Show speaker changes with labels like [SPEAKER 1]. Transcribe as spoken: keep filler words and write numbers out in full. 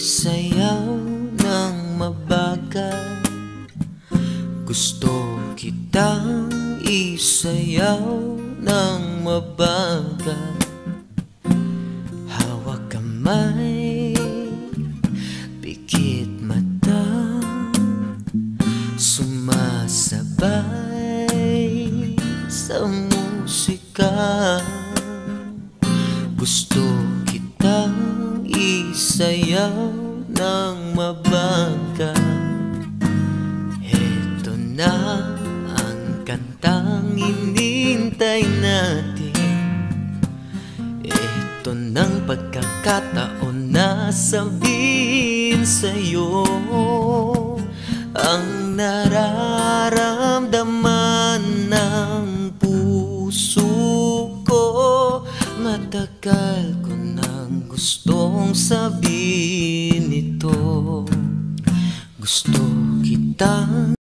[SPEAKER 1] Isayaw ng mabagal, gusto kitang isayaw ng mabagal. Hawak kamay, pikit mata, sumasabay sa musika. Gusto kitang isayaw ng mabagal. Heto na ang kantang inintay natin. Ito ng pagkakataon na sabihin sa'yo ang nararamdaman ng puso ko. Matagal ko nang gustong sabihin ito. Gusto kitang